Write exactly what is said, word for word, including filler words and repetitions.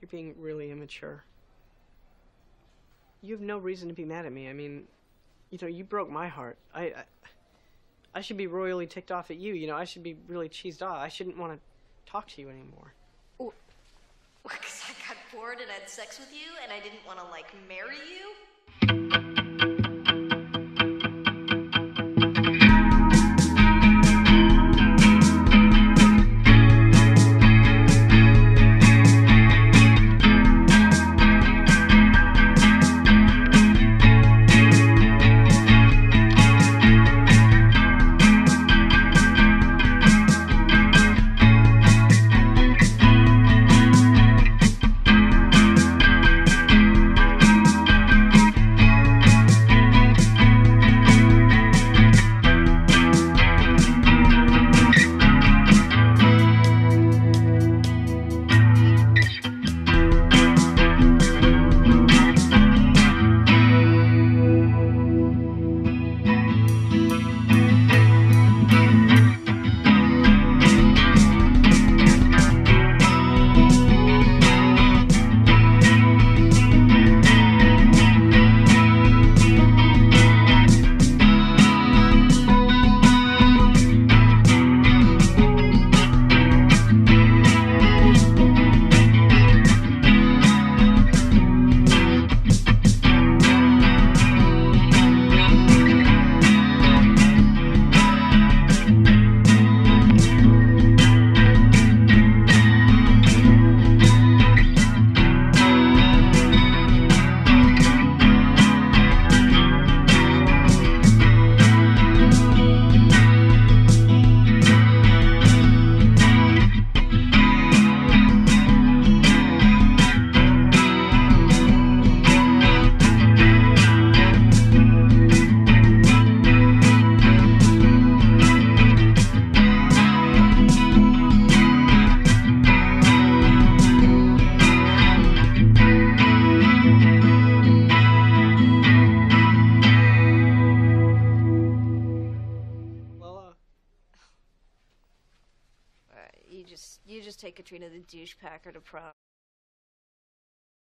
You're being really immature. You have no reason to be mad at me. I mean, you know, you broke my heart. I, I, I should be royally ticked off at you. You know, I should be really cheesed off. I shouldn't want to talk to you anymore. Well, because I got bored and had sex with you, and I didn't want to, like, marry you? You just, you just take Katrina the douche packer to prom.